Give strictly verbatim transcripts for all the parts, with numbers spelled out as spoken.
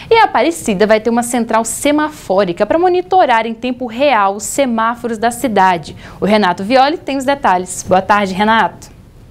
E a Aparecida vai ter uma central semafórica para monitorar em tempo real os semáforos da cidade. O Renato Violi tem os detalhes. Boa tarde, Renato.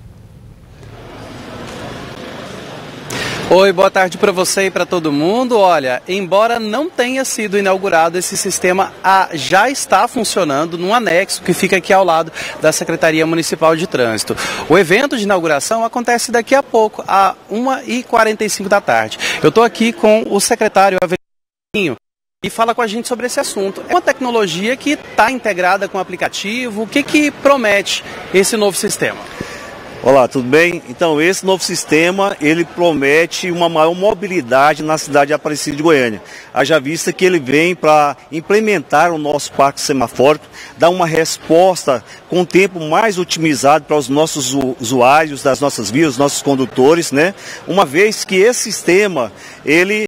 Oi, boa tarde para você e para todo mundo. Olha, embora não tenha sido inaugurado, esse sistema já está funcionando num anexo que fica aqui ao lado da Secretaria Municipal de Trânsito. O evento de inauguração acontece daqui a pouco, às uma e quarenta e cinco da tarde. Eu estou aqui com o secretário Avelino e fala com a gente sobre esse assunto. É uma tecnologia que está integrada com o aplicativo. O que, que promete esse novo sistema? Olá, tudo bem? Então, esse novo sistema, ele promete uma maior mobilidade na cidade de Aparecida de Goiânia. Haja vista que ele vem para implementar o nosso parque semafórico, dar uma resposta com um tempo mais otimizado para os nossos usuários das nossas vias, os nossos condutores, né? Uma vez que esse sistema, ele...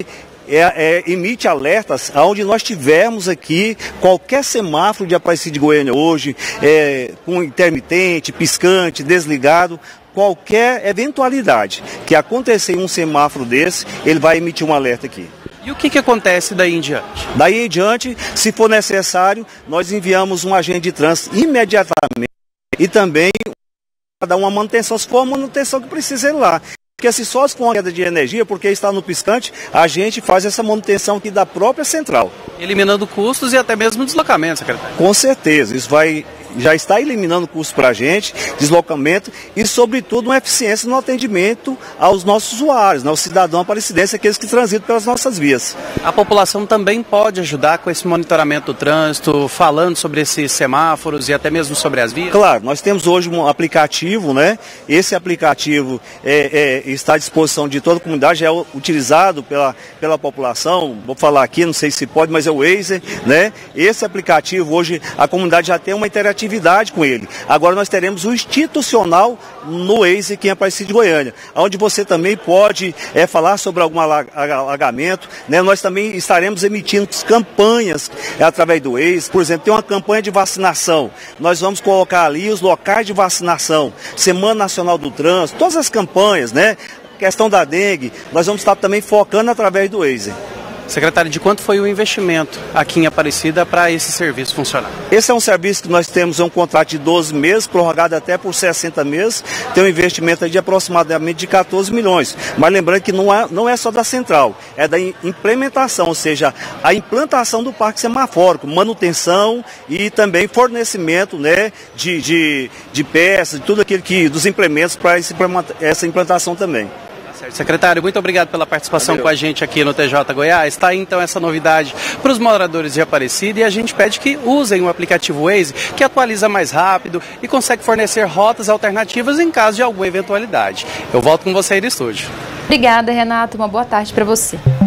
É, é, emite alertas aonde nós tivermos aqui qualquer semáforo de Aparecida de Goiânia hoje, é, com intermitente, piscante, desligado, qualquer eventualidade que acontecer em um semáforo desse, ele vai emitir um alerta aqui. E o que, que acontece daí em diante? Daí em diante, se for necessário, nós enviamos um agente de trânsito imediatamente e também para dar uma manutenção, se for a manutenção que precisa ir lá. Porque se só com a queda de energia, porque está no piscante, a gente faz essa manutenção aqui da própria central. Eliminando custos e até mesmo deslocamento, secretário. Com certeza, isso vai, já está eliminando custos para a gente, deslocamento e, sobretudo, uma eficiência no atendimento aos nossos usuários, aos cidadãos aparecidenses, aqueles que transitam pelas nossas vias. A população também pode ajudar com esse monitoramento do trânsito, falando sobre esses semáforos e até mesmo sobre as vias? Claro, nós temos hoje um aplicativo, né? Esse aplicativo é, é, está à disposição de toda a comunidade, é utilizado pela, pela população, vou falar aqui, não sei se pode, mas é o Waze, né? Esse aplicativo hoje a comunidade já tem uma interatividade com ele. Agora nós teremos o institucional no Waze aqui em Aparecida de Goiânia, onde você também pode é, falar sobre algum alagamento, né? Nós também estaremos emitindo campanhas é, através do Waze. Por exemplo, tem uma campanha de vacinação, nós vamos colocar ali os locais de vacinação, Semana Nacional do Trânsito, todas as campanhas, né? Questão da dengue, nós vamos estar também focando através do Waze. Secretário, de quanto foi o investimento aqui em Aparecida para esse serviço funcionar? Esse é um serviço que nós temos, é um contrato de doze meses, prorrogado até por sessenta meses, tem um investimento de aproximadamente de quatorze milhões. Mas lembrando que não é, não é só da central, é da implementação, ou seja, a implantação do parque semafórico, manutenção e também fornecimento, né, de, de, de peças, de tudo aquilo que, dos implementos para essa implantação também. Secretário, muito obrigado pela participação Valeu. com a gente aqui no T J Goiás. Está aí então essa novidade para os moradores de Aparecida e a gente pede que usem o aplicativo Waze, que atualiza mais rápido e consegue fornecer rotas alternativas em caso de alguma eventualidade. Eu volto com você aí no estúdio. Obrigada, Renato. Uma boa tarde para você.